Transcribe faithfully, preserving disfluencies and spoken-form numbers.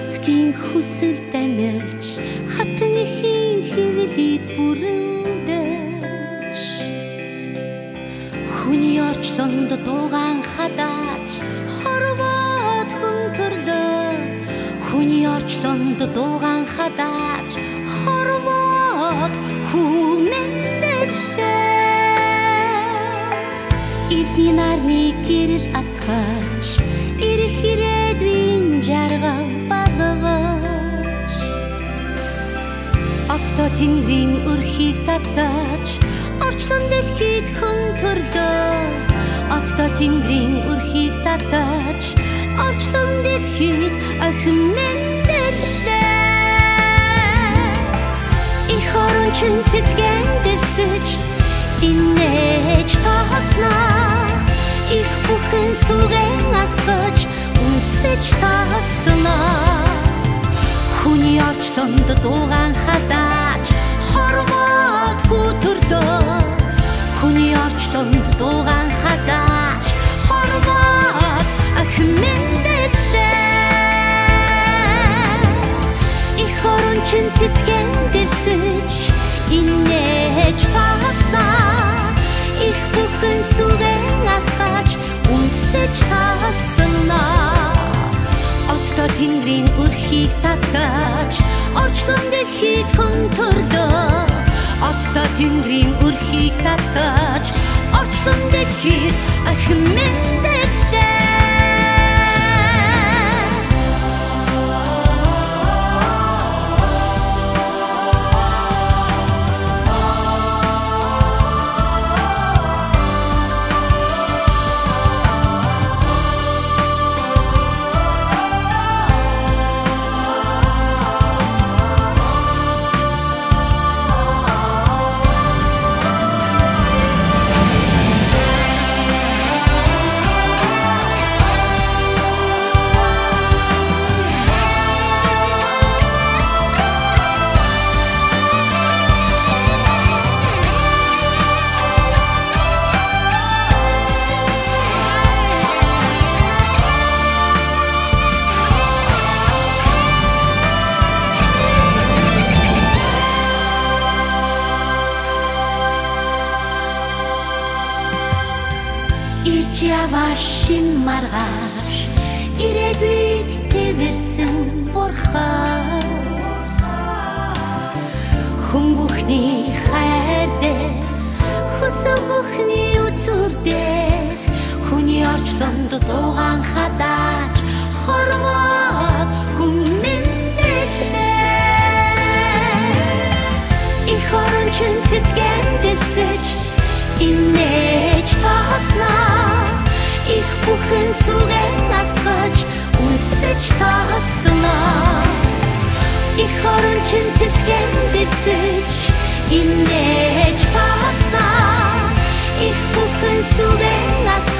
эцгийн хүсэл дамжуулж хатан ихийн хэвлээд бүрэндэж хүний орчлонд дуугаан хадаж хорвоод хүн төрлөө хүний орчлонд дуугаан хадаж хорвоод хүмэндэрлээ эдний нарны гэрэл атгаж ирэх ирээдүйн жаргал багаж отто тэнгэрийн өрхийг татаж орчлон дэлхийд хүн төрлөө отто тэнгэрийн өрхийг татаж орчлон дэлхийд ахин мэндэлээ их орончин цэцгэн дэвсэж инээж тааснаа их бүхэн сүгэн асгаж үнсэж тааснаа хүний орчлонд дуугаан хадаж хорвоод хүүтэрлөө хүний орчлонд дуугаан хадаж хорвоод ахин мэндэлээ их орончин цэцгэн дэвсэж инээж тааснаа их бүхэн сүгэн асгаж үнсэж тааснаа отто тэнгэрийн өрхийг татаж орчлон дэлхийд хүн төрлөө отто тэнгэрийн өрхийг татаж орчлон дэлхийд ахин мэндэлээ Шин маргааш ирээдүйг тэвэрсэн бурхад хүн бүхний хайр дээр хүсэл бүхний үзүр дээр хүний орчлонд дуугаан хадаж хорвоод хүн мэндэлээ их орончин цэцгэн дэвсэж инээж тааснаа их бүхэн сүгэн асгаж үнсэж тааснаа их орончин цэцгэн дэвсэж инээж тааснаа их бүхэн сүгэн асгаж